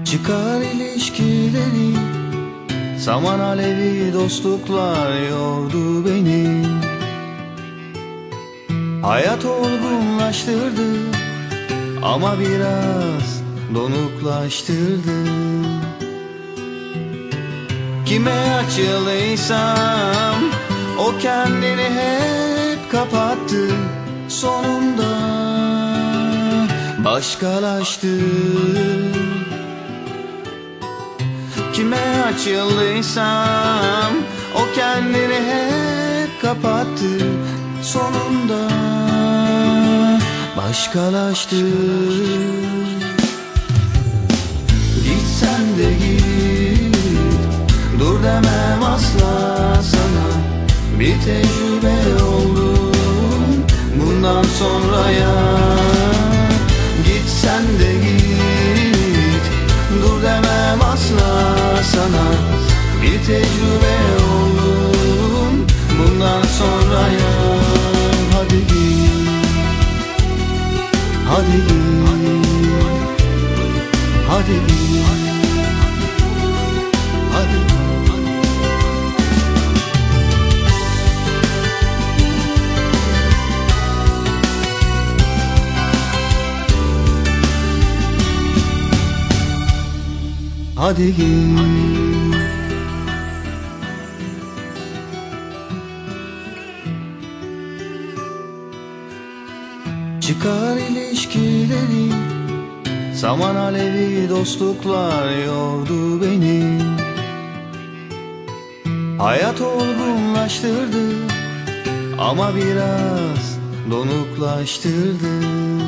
Çıkar ilişkileri, saman alevi dostluklar yordu beni. Hayat olgunlaştırdı ama biraz donuklaştırdı. Kime açılıysam o kendini hep kapattı. Sonunda başkalaştı. Kime açıldıysam o kendini hep kapattı. Sonunda başkalaştı. Gitsen de git, dur demem asla sana. Bir tecrübe oldum bundan sonraya. Gitsen de git, dur demem asla sana. Bir tecrübe oldum bundan sonraya. Hadi git, hadi git, hadi git, hadi. Hadi git. Çıkar ilişkileri, saman alevi dostluklar yordu beni. Hayat olgunlaştırdı ama biraz donuklaştırdı.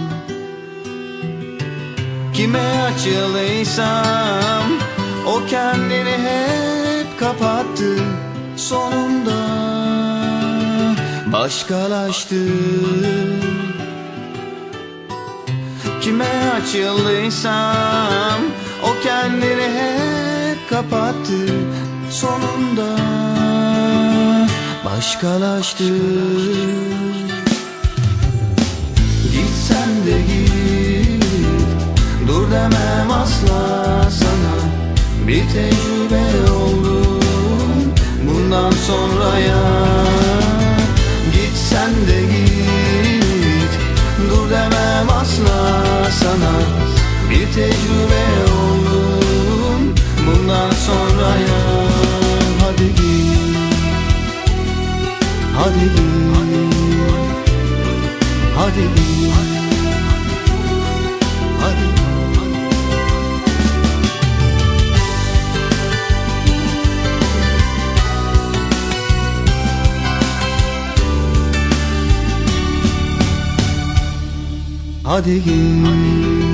Kime açılıysam o kendini hep kapattı. Sonunda başkalaştı. Kime açıldıysam o kendini hep kapattı. Sonunda başkalaştı. Gitsen de git, dur demem asla sana. Bir tecrübe oldum bundan sonraya. Gitsen de git, dur demem asla sana. Bir tecrübe oldum bundan sonraya. Hadi git, hadi git, hadi git, hadi. Hadi git.